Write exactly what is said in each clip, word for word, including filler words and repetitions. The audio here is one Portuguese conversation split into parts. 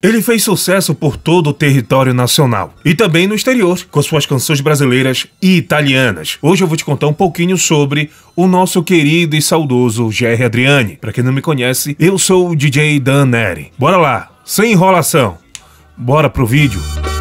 Ele fez sucesso por todo o território nacional e também no exterior, com suas canções brasileiras e italianas. Hoje eu vou te contar um pouquinho sobre o nosso querido e saudoso Gerry Adriani. Pra quem não me conhece, eu sou o D J Dan Neri. Bora lá, sem enrolação, bora pro vídeo.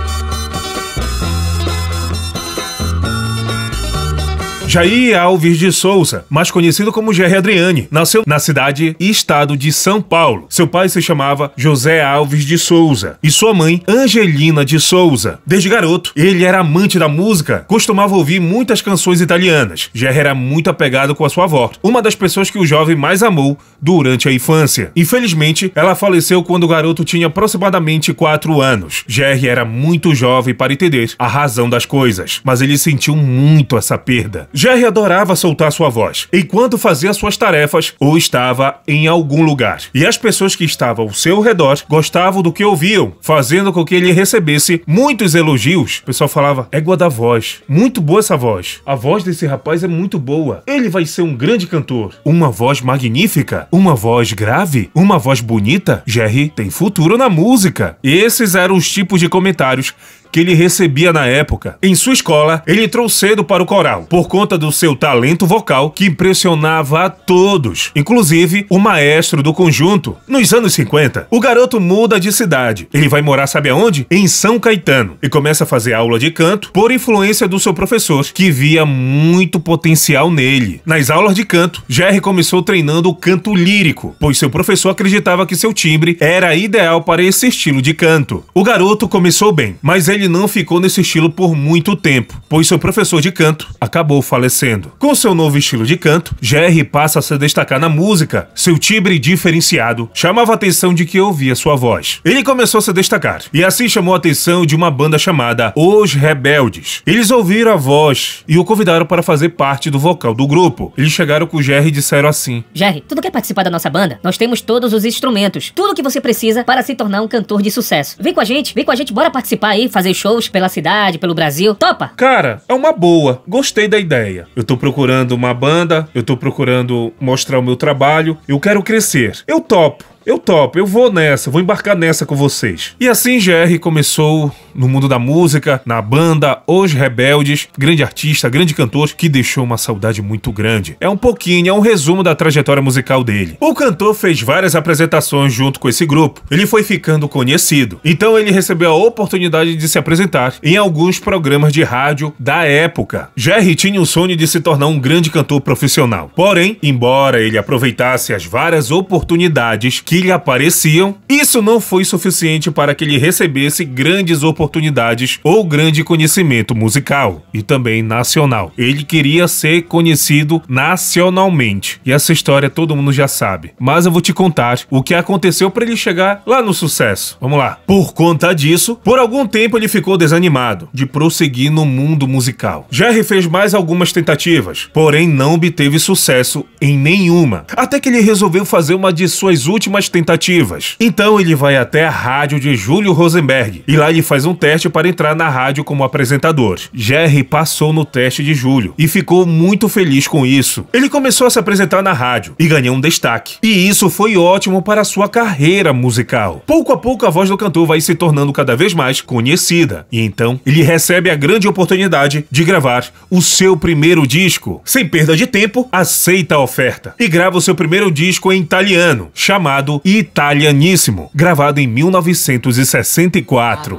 Jair Alves de Souza, mais conhecido como Gerry Adriani, nasceu na cidade e estado de São Paulo. Seu pai se chamava José Alves de Souza e sua mãe, Angelina de Souza. Desde garoto, ele era amante da música, costumava ouvir muitas canções italianas. Gerry era muito apegado com a sua avó, uma das pessoas que o jovem mais amou durante a infância. Infelizmente, ela faleceu quando o garoto tinha aproximadamente quatro anos. Gerry era muito jovem para entender a razão das coisas, mas ele sentiu muito essa perda. Gerry adorava soltar sua voz enquanto fazia suas tarefas ou estava em algum lugar. E as pessoas que estavam ao seu redor gostavam do que ouviam, fazendo com que ele recebesse muitos elogios. O pessoal falava, égua da voz, muito boa essa voz. A voz desse rapaz é muito boa. Ele vai ser um grande cantor. Uma voz magnífica, uma voz grave, uma voz bonita. Gerry tem futuro na música. Esses eram os tipos de comentários que ele recebia na época. Em sua escola, ele entrou cedo para o coral, por conta do seu talento vocal que impressionava a todos, inclusive o maestro do conjunto. Nos anos cinquenta, o garoto muda de cidade. Ele vai morar sabe aonde? Em São Caetano, e começa a fazer aula de canto por influência do seu professor, que via muito potencial nele. Nas aulas de canto, Gerry começou treinando o canto lírico, pois seu professor acreditava que seu timbre era ideal para esse estilo de canto. O garoto começou bem, mas ele não ficou nesse estilo por muito tempo, pois seu professor de canto acabou falecendo. Com seu novo estilo de canto, Gerry passa a se destacar na música. Seu timbre diferenciado chamava a atenção de quem ouvia sua voz. Ele começou a se destacar, e assim chamou a atenção de uma banda chamada Os Rebeldes. Eles ouviram a voz e o convidaram para fazer parte do vocal do grupo. Eles chegaram com o Gerry e disseram assim: Gerry, tu não quer participar da nossa banda? Nós temos todos os instrumentos, tudo que você precisa para se tornar um cantor de sucesso. Vem com a gente, vem com a gente, bora participar aí, fazer shows pela cidade, pelo Brasil. Topa? Cara, é uma boa. Gostei da ideia. Eu tô procurando uma banda, eu tô procurando mostrar o meu trabalho, eu quero crescer. Eu topo. Eu topo, eu vou nessa, vou embarcar nessa com vocês. E assim Gerry começou no mundo da música, na banda Os Rebeldes, grande artista, grande cantor, que deixou uma saudade muito grande. É um pouquinho, é um resumo da trajetória musical dele. O cantor fez várias apresentações junto com esse grupo. Ele foi ficando conhecido. Então ele recebeu a oportunidade de se apresentar em alguns programas de rádio da época. Gerry tinha o sonho de se tornar um grande cantor profissional. Porém, embora ele aproveitasse as várias oportunidades que lhe apareciam, isso não foi suficiente para que ele recebesse grandes oportunidades ou grande conhecimento musical e também nacional. Ele queria ser conhecido nacionalmente. E essa história todo mundo já sabe. Mas eu vou te contar o que aconteceu para ele chegar lá no sucesso. Vamos lá. Por conta disso, por algum tempo ele ficou desanimado de prosseguir no mundo musical. Gerry fez mais algumas tentativas, porém não obteve sucesso em nenhuma. Até que ele resolveu fazer uma de suas últimas tentativas. Então ele vai até a rádio de Júlio Rosenberg e lá ele faz um teste para entrar na rádio como apresentador. Gerry passou no teste de Júlio e ficou muito feliz com isso. Ele começou a se apresentar na rádio e ganhou um destaque. E isso foi ótimo para a sua carreira musical. Pouco a pouco a voz do cantor vai se tornando cada vez mais conhecida. E então ele recebe a grande oportunidade de gravar o seu primeiro disco. Sem perda de tempo, aceita a oferta e grava o seu primeiro disco em italiano, chamado Italianissimo, gravado em mil novecentos e sessenta e quatro.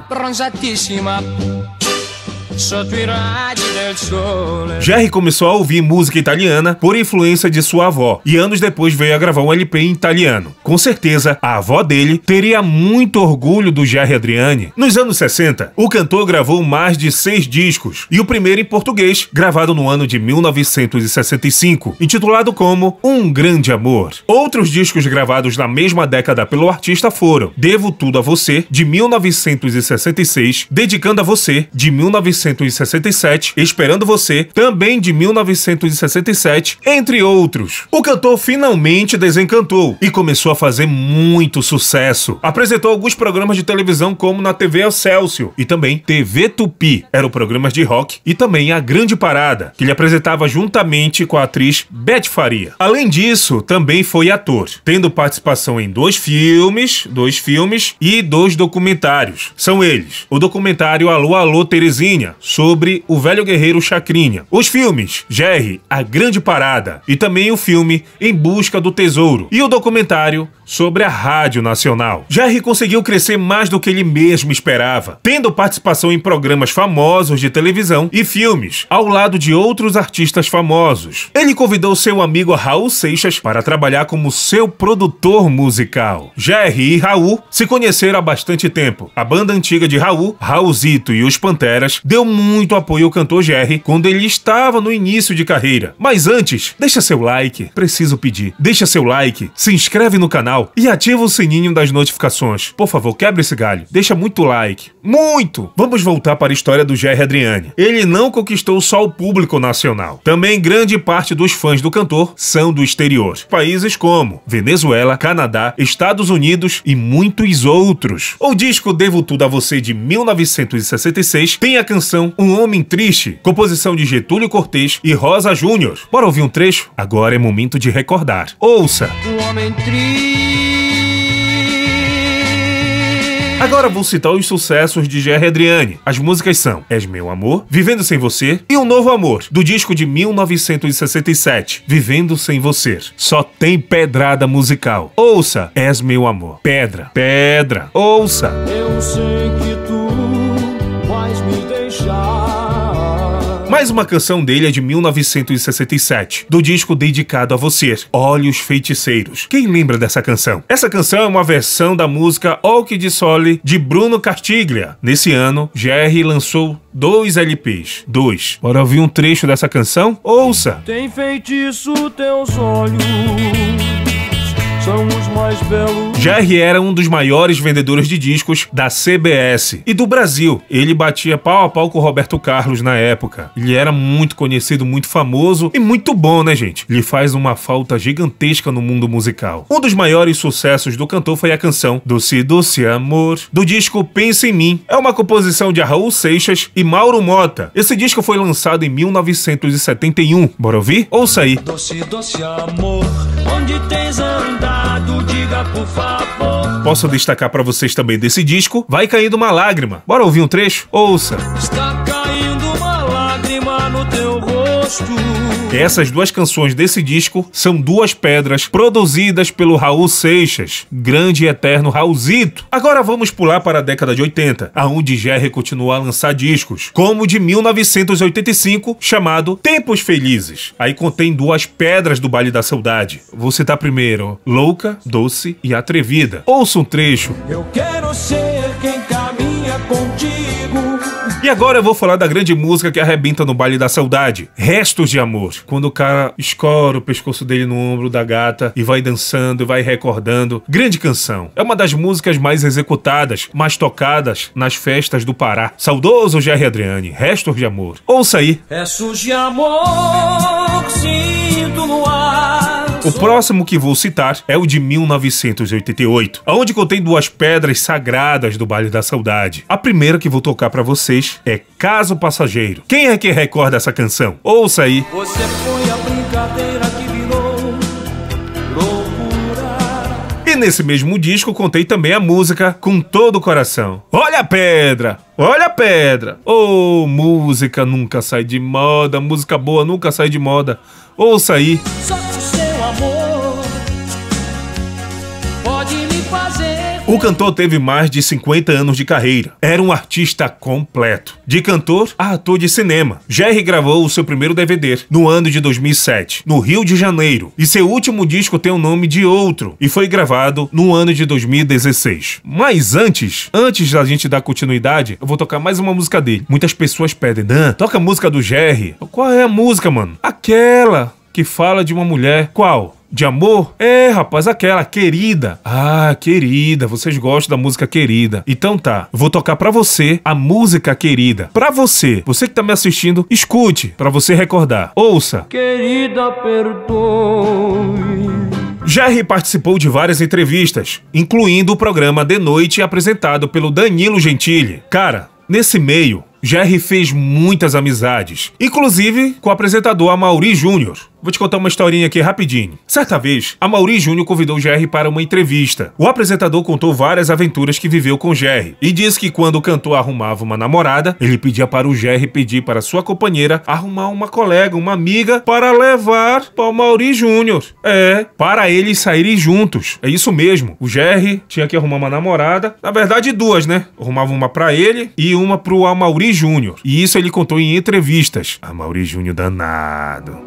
Gerry começou a ouvir música italiana por influência de sua avó e anos depois veio a gravar um L P em italiano. Com certeza, a avó dele teria muito orgulho do Gerry Adriani. Nos anos sessenta, o cantor gravou mais de seis discos e o primeiro em português, gravado no ano de mil novecentos e sessenta e cinco, intitulado como Um Grande Amor. Outros discos gravados na mesma década pelo artista foram Devo Tudo a Você, de mil novecentos e sessenta e seis, Dedicando a Você, de mil novecentos novecentos e sessenta e sete, Esperando Você, também de mil novecentos e sessenta e sete, entre outros. O cantor finalmente desencantou e começou a fazer muito sucesso. Apresentou alguns programas de televisão como na T V Excelsior e também T V Tupi. Eram programas de rock e também A Grande Parada, que ele apresentava juntamente com a atriz Beth Faria. Além disso, também foi ator, tendo participação em dois filmes, dois filmes e dois documentários. São eles: o documentário Alô, Alô, Terezinha, sobre o velho guerreiro Chacrinha. Os filmes Jerry, A Grande Parada e também o filme Em Busca do Tesouro. E o documentário sobre a Rádio Nacional. Jerry conseguiu crescer mais do que ele mesmo esperava, tendo participação em programas famosos de televisão e filmes, ao lado de outros artistas famosos. Ele convidou seu amigo Raul Seixas para trabalhar como seu produtor musical. Jerry e Raul se conheceram há bastante tempo. A banda antiga de Raul, Raulzito e os Panteras, deu muito apoio ao cantor Jerry quando ele estava no início de carreira. Mas antes, deixa seu like, preciso pedir. Deixa seu like, se inscreve no canal e ativa o sininho das notificações. Por favor, quebre esse galho. Deixa muito like. Muito! Vamos voltar para a história do Jerry Adriani. Ele não conquistou só o público nacional. Também grande parte dos fãs do cantor são do exterior. Países como Venezuela, Canadá, Estados Unidos e muitos outros. O disco Devo Tudo a Você, de mil novecentos e sessenta e seis, tem a canção Um Homem Triste, composição de Getúlio Cortez e Rosa Júnior. Bora ouvir um trecho? Agora é momento de recordar. Ouça! Um homem triste. Agora vou citar os sucessos de Jerry Adriani. As músicas são És Meu Amor, Vivendo Sem Você e Um Novo Amor, do disco de mil novecentos e sessenta e sete, Vivendo Sem Você. Só tem pedrada musical. Ouça És Meu Amor. Pedra, pedra, ouça. Eu sei que tu vais me deixar. Mais uma canção dele é de mil novecentos e sessenta e sete, do disco dedicado a você, Olhos Feiticeiros. Quem lembra dessa canção? Essa canção é uma versão da música Occhi di Sole, de Bruno Castiglia. Nesse ano, Jerry lançou dois L Ps. Dois. Bora ouvir um trecho dessa canção? Ouça! Tem feitiço teus olhos, são os mais belos. Jerry era um dos maiores vendedores de discos da C B S e do Brasil. Ele batia pau a pau com o Roberto Carlos na época. Ele era muito conhecido, muito famoso e muito bom, né, gente? Lhe faz uma falta gigantesca no mundo musical. Um dos maiores sucessos do cantor foi a canção Doce Doce Amor, do disco Pensa em Mim. É uma composição de Raul Seixas e Mauro Mota. Esse disco foi lançado em mil novecentos e setenta e um. Bora ouvir? Ouça aí. Doce Doce Amor, onde tens andado, diga por favor. Posso destacar pra vocês também desse disco Vai Caindo Uma Lágrima. Bora ouvir um trecho? Ouça. Está caindo uma lágrima no teu rosto. Essas duas canções desse disco são duas pedras produzidas pelo Raul Seixas, grande e eterno Raulzito. Agora vamos pular para a década de oitenta, aonde Jerry continuou a lançar discos, como o de mil novecentos e oitenta e cinco, chamado Tempos Felizes. Aí contém duas pedras do Baile da Saudade. Vou citar primeiro Louca, Doce e Atrevida. Ouça um trecho. Eu quero ser quem caminha contigo. E agora eu vou falar da grande música que arrebenta no Baile da Saudade, Restos de Amor. Quando o cara escora o pescoço dele no ombro da gata e vai dançando e vai recordando. Grande canção. É uma das músicas mais executadas, mais tocadas nas festas do Pará. Saudoso Jerry Adriani, Restos de Amor. Ouça aí. Restos de amor sinto no ar. O próximo que vou citar é o de mil novecentos e oitenta e oito, onde contém duas pedras sagradas do Baile da Saudade. A primeira que vou tocar pra vocês é Caso Passageiro. Quem é que recorda essa canção? Ouça aí. Você foi a brincadeira que virou loucura. E nesse mesmo disco contei também a música Com Todo o Coração. Olha a pedra! Olha a pedra! Oh, música nunca sai de moda, música boa nunca sai de moda. Ouça aí. Só que o seu amor pode me fazer. O cantor teve mais de cinquenta anos de carreira. Era um artista completo. De cantor a ator de cinema. Jerry gravou o seu primeiro D V D no ano de dois mil e sete, no Rio de Janeiro. E seu último disco tem o nome de outro e foi gravado no ano de dois mil e dezesseis. Mas antes, antes da gente dar continuidade, eu vou tocar mais uma música dele. Muitas pessoas pedem, Dan, toca a música do Jerry. Qual é a música, mano? Aquela que fala de uma mulher. Qual? De amor? É, rapaz, aquela, Querida. Ah, Querida, vocês gostam da música Querida. Então tá, vou tocar pra você a música Querida. Pra você, você que tá me assistindo, escute, pra você recordar. Ouça. Querida, perdoe. Jerry participou de várias entrevistas, incluindo o programa De Noite apresentado pelo Danilo Gentili. Cara, nesse meio, Jerry fez muitas amizades, inclusive com o apresentador Amaury Júnior. Vou te contar uma historinha aqui rapidinho. Certa vez, Amaury Júnior convidou Jerry para uma entrevista. O apresentador contou várias aventuras que viveu com Jerry e disse que quando o cantor arrumava uma namorada, ele pedia para o Jerry pedir para sua companheira arrumar uma colega, uma amiga, para levar para o Amaury Júnior. É, para eles saírem juntos. É isso mesmo. O Jerry tinha que arrumar uma namorada, na verdade duas, né? Arrumava uma para ele e uma para o Amaury Júnior. E isso ele contou em entrevistas. Amaury Júnior danado.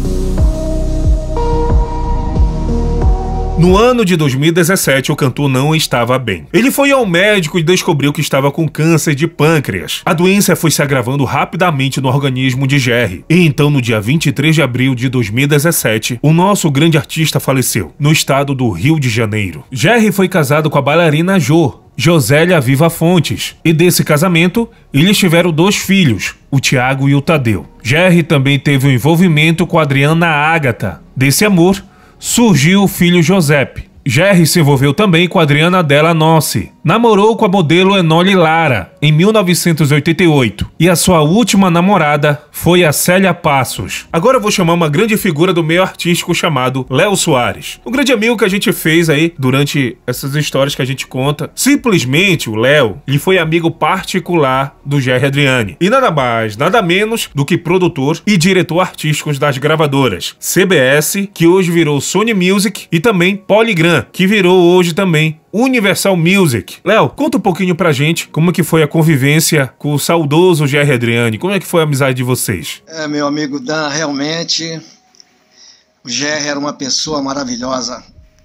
No ano de dois mil e dezessete, o cantor não estava bem. Ele foi ao médico e descobriu que estava com câncer de pâncreas. A doença foi se agravando rapidamente no organismo de Jerry. E então, no dia vinte e três de abril de dois mil e dezessete, o nosso grande artista faleceu, no estado do Rio de Janeiro. Jerry foi casado com a bailarina Jo, Josélia Viva Fontes, e desse casamento, eles tiveram dois filhos, o Tiago e o Tadeu. Jerry também teve um envolvimento com a Adriana Ágata. Desse amor, surgiu o filho Josepe. Jerry se envolveu também com a Adriana Della Nossi. Namorou com a modelo Enoli Lara em mil novecentos e oitenta e oito. E a sua última namorada foi a Célia Passos. Agora eu vou chamar uma grande figura do meio artístico chamado Léo Soares. Um grande amigo que a gente fez aí durante essas histórias que a gente conta. Simplesmente o Léo, ele foi amigo particular do Jerry Adriani. E nada mais, nada menos do que produtor e diretor artístico das gravadoras C B S, que hoje virou Sony Music, e também Polygram, que virou hoje também Universal Music. Léo, conta um pouquinho pra gente como que foi a convivência com o saudoso Jerry Adriani. Como é que foi a amizade de vocês? É, meu amigo Dan, realmente o Jerry era uma pessoa maravilhosa,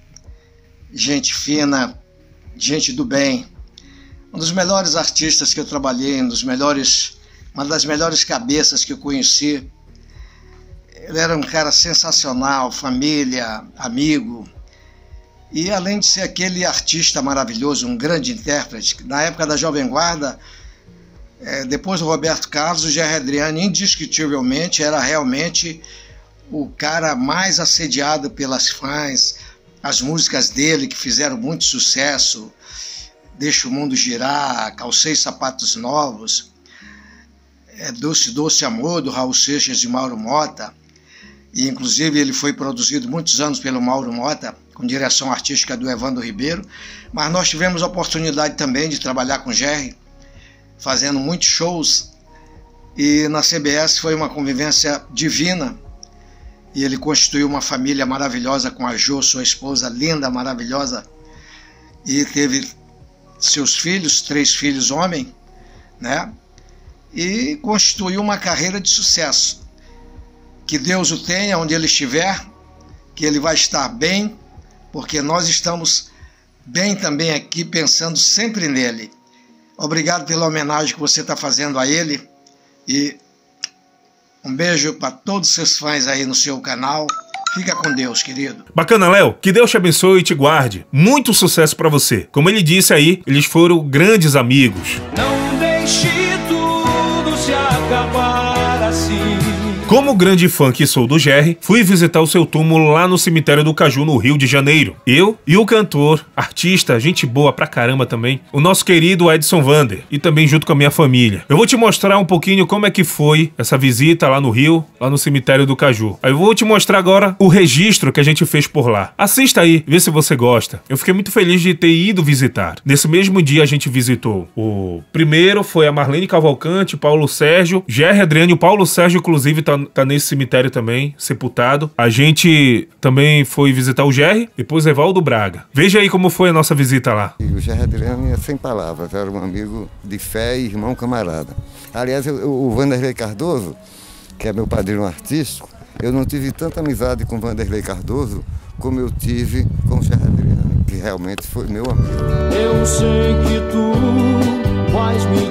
gente fina, gente do bem. Um dos melhores artistas que eu trabalhei, um dos melhores, uma das melhores cabeças que eu conheci. Ele era um cara sensacional, família, amigo. E além de ser aquele artista maravilhoso, um grande intérprete, na época da Jovem Guarda, é, depois do Roberto Carlos, o Jerry Adriani indiscutivelmente era realmente o cara mais assediado pelas fãs. As músicas dele que fizeram muito sucesso, Deixa o Mundo Girar, Calcei Sapatos Novos, é, Doce Doce Amor, do Raul Seixas e Mauro Mota. E inclusive ele foi produzido muitos anos pelo Mauro Mota, com direção artística do Evandro Ribeiro, mas nós tivemos a oportunidade também de trabalhar com o Jerry, fazendo muitos shows, e na C B S foi uma convivência divina, e ele constituiu uma família maravilhosa com a Jo, sua esposa linda, maravilhosa, e teve seus filhos, três filhos homem, né? E constituiu uma carreira de sucesso. Que Deus o tenha onde ele estiver, que ele vai estar bem, porque nós estamos bem também aqui, pensando sempre nele. Obrigado pela homenagem que você está fazendo a ele, e um beijo para todos os seus fãs aí no seu canal. Fica com Deus, querido. Bacana, Léo. Que Deus te abençoe e te guarde. Muito sucesso para você. Como ele disse aí, eles foram grandes amigos. Não deixe tudo se acabar assim. Como grande fã que sou do Jerry, fui visitar o seu túmulo lá no cemitério do Caju, no Rio de Janeiro. Eu e o cantor, artista, gente boa pra caramba também, o nosso querido Edson Vander, e também junto com a minha família. Eu vou te mostrar um pouquinho como é que foi essa visita lá no Rio, lá no cemitério do Caju. Aí eu vou te mostrar agora o registro que a gente fez por lá. Assista aí, vê se você gosta. Eu fiquei muito feliz de ter ido visitar. Nesse mesmo dia a gente visitou o primeiro, foi a Marlene Cavalcante, Paulo Sérgio, Jerry Adriani, o Paulo Sérgio inclusive tá tá nesse cemitério também, sepultado. A gente também foi visitar o Jerry, depois Evaldo Braga. Veja aí como foi a nossa visita lá. E o Jerry Adriani é sem palavras, era um amigo de fé e irmão camarada. Aliás, eu, o Vanderlei Cardoso, que é meu padrinho artístico, eu não tive tanta amizade com o Vanderlei Cardoso como eu tive com o Jerry Adriani, que realmente foi meu amigo. Eu sei que tu vais me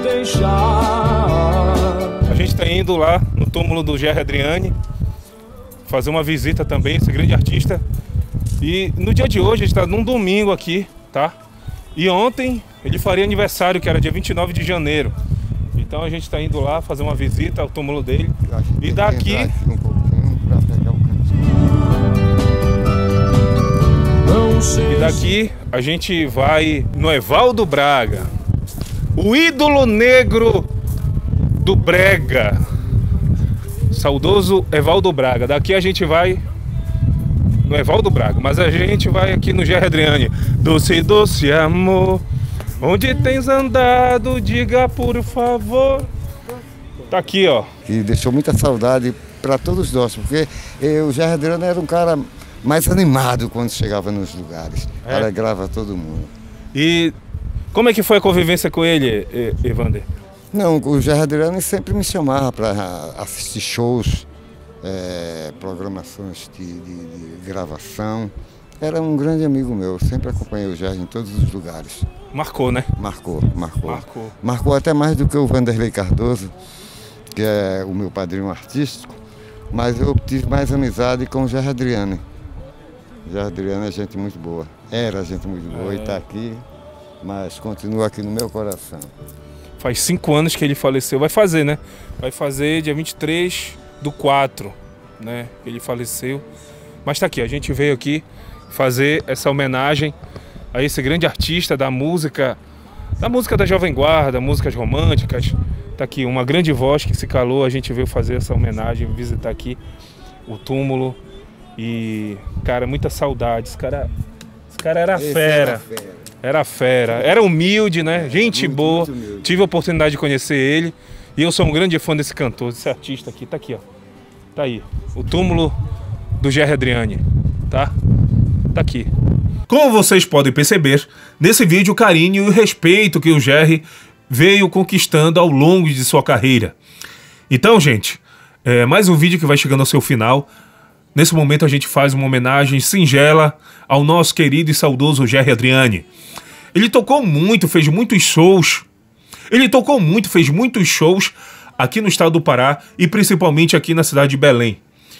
deixar. A gente está indo lá no túmulo do Jerry Adriani fazer uma visita também, esse grande artista. E no dia de hoje, a gente tá num domingo aqui, tá? E ontem ele faria aniversário, que era dia vinte e nove de janeiro. Então a gente tá indo lá fazer uma visita ao túmulo dele. E daqui... um pouquinho pra pegar o E daqui a gente vai no Evaldo Braga, o ídolo negro do brega, saudoso Evaldo Braga. Daqui a gente vai no Evaldo Braga, mas a gente vai aqui no Gerry Adriane. Doce, doce amor, onde tens andado, diga por favor. Tá aqui, ó. E deixou muita saudade para todos nós, porque eu, o Gerry Adriane era um cara mais animado quando chegava nos lugares. É. Alegrava todo mundo. E como é que foi a convivência com ele, Evander? Não, o Gerry Adriane sempre me chamava para assistir shows, é, programações de, de, de gravação. Era um grande amigo meu, sempre acompanhei o Gerry em todos os lugares. Marcou, né? Marcou, marcou. Marcou. Marcou até mais do que o Vanderlei Cardoso, que é o meu padrinho artístico, mas eu tive mais amizade com o Gerry Adriane. O Gerry Adriane é gente muito boa, era gente muito boa é. E está aqui, mas continua aqui no meu coração. Faz cinco anos que ele faleceu, vai fazer, né? Vai fazer dia vinte e três do quatro, né? Ele faleceu. Mas tá aqui, a gente veio aqui fazer essa homenagem a esse grande artista da música, da música da Jovem Guarda, músicas românticas. Tá aqui uma grande voz que se calou, a gente veio fazer essa homenagem, visitar aqui o túmulo. E, cara, muita saudade. Esse cara, esse cara era fera. Era fera. Era fera. Era humilde, né? Gente muito, boa. Muito Tive a oportunidade de conhecer ele. E eu sou um grande fã desse cantor, desse artista aqui. Tá aqui, ó. Tá aí. O túmulo do Gerry Adriane. Tá? Tá aqui. Como vocês podem perceber, nesse vídeo o carinho e o respeito que o Gerry veio conquistando ao longo de sua carreira. Então, gente, é mais um vídeo que vai chegando ao seu final. Nesse momento a gente faz uma homenagem singela ao nosso querido e saudoso Gerry Adriane. Ele tocou muito, fez muitos shows. Ele tocou muito, fez muitos shows aqui no estado do Pará e principalmente aqui na cidade de Belém.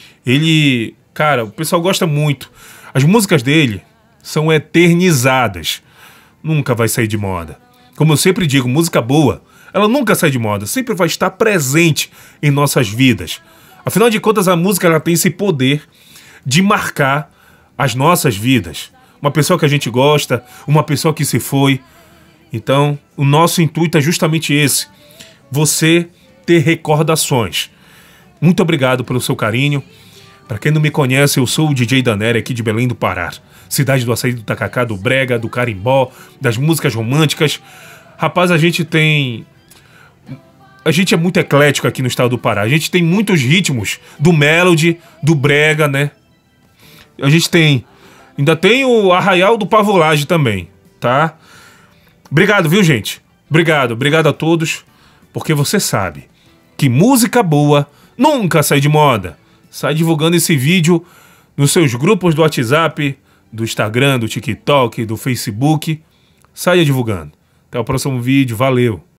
Ele, cara, o pessoal gosta muito. As músicas dele são eternizadas. Nunca vai sair de moda. Como eu sempre digo, música boa, ela nunca sai de moda, sempre vai estar presente em nossas vidas. Afinal de contas, a música ela tem esse poder de marcar as nossas vidas. Uma pessoa que a gente gosta, uma pessoa que se foi. Então, o nosso intuito é justamente esse. Você ter recordações. Muito obrigado pelo seu carinho. Para quem não me conhece, eu sou o D J Daneri aqui de Belém do Pará. Cidade do açaí, do tacacá, do brega, do carimbó, das músicas românticas. Rapaz, a gente tem... A gente é muito eclético aqui no estado do Pará. A gente tem muitos ritmos do melody, do brega, né? A gente tem... Ainda tem o Arraial do Pavolage também, tá? Obrigado, viu, gente? Obrigado, obrigado a todos. Porque você sabe que música boa nunca sai de moda. Sai divulgando esse vídeo nos seus grupos do WhatsApp, do Instagram, do TikTok, do Facebook. Saia divulgando. Até o próximo vídeo. Valeu!